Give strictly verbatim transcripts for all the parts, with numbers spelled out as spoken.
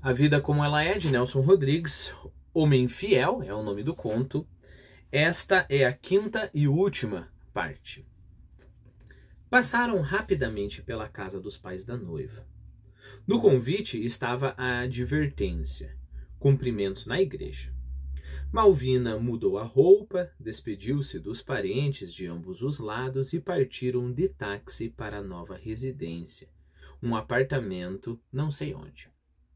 A Vida Como Ela É, de Nelson Rodrigues. Homem Fiel é o nome do conto. Esta é a quinta e última parte. Passaram rapidamente pela casa dos pais da noiva. No convite estava a advertência: cumprimentos na igreja. Malvina mudou a roupa, despediu-se dos parentes de ambos os lados e partiram de táxi para a nova residência, um apartamento não sei onde.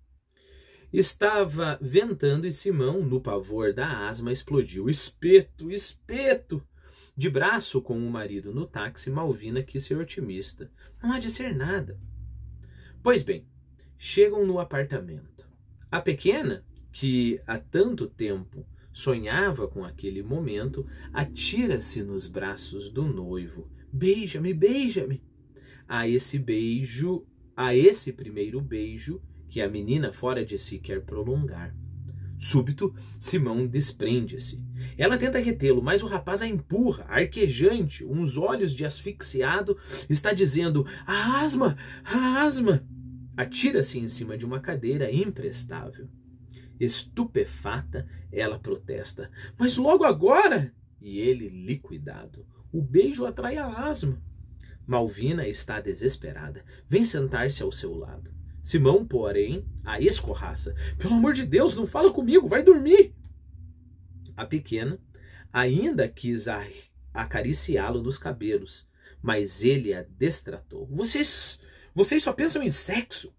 Estava ventando e Simão, no pavor da asma, explodiu: espeto, espeto! De braço com o marido no táxi, Malvina quis ser otimista. Não há de ser nada. Pois bem, chegam no apartamento. A pequena, que há tanto tempo sonhava com aquele momento, atira-se nos braços do noivo. Beija-me, beija-me! A esse beijo, a esse primeiro beijo, que a menina fora de si quer prolongar. Súbito, Simão desprende-se. Ela tenta retê-lo, mas o rapaz a empurra, arquejante, uns olhos de asfixiado, está dizendo: a asma, a asma! Atira-se em cima de uma cadeira imprestável. Estupefata, ela protesta: mas logo agora! E ele, liquidado. O beijo atrai a asma. Malvina está desesperada. Vem sentar-se ao seu lado. Simão, porém, a escorraça. Pelo amor de Deus, não fala comigo, vai dormir! A pequena ainda quis acariciá-lo nos cabelos, mas ele a destratou. Vocês, vocês só pensam em sexo?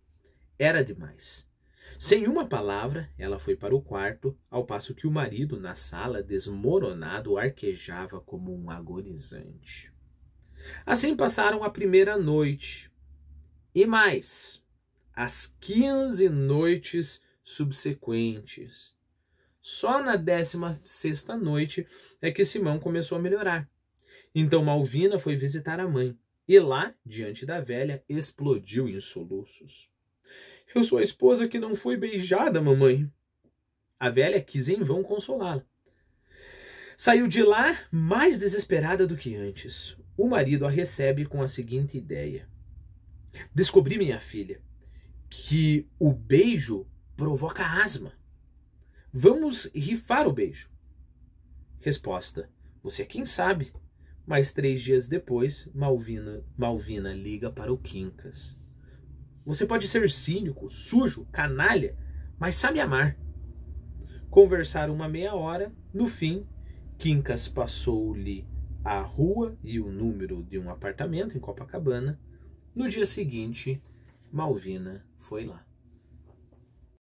Era demais. Sem uma palavra, ela foi para o quarto, ao passo que o marido, na sala, desmoronado, arquejava como um agonizante. Assim passaram a primeira noite. E mais, as quinze noites subsequentes. Só na décima sexta noite é que Simão começou a melhorar. Então Malvina foi visitar a mãe. E lá, diante da velha, explodiu em soluços. Eu sou a esposa que não foi beijada, mamãe. A velha quis em vão consolá-la. Saiu de lá mais desesperada do que antes. O marido a recebe com a seguinte ideia: descobri, minha filha, que o beijo provoca asma. Vamos rifar o beijo. Resposta: você é quem sabe. Mas três dias depois, Malvina, Malvina liga para o Quincas. Você pode ser cínico, sujo, canalha, mas sabe amar. Conversaram uma meia hora. No fim, Quincas passou-lhe a rua e o número de um apartamento em Copacabana. No dia seguinte, Malvina foi lá.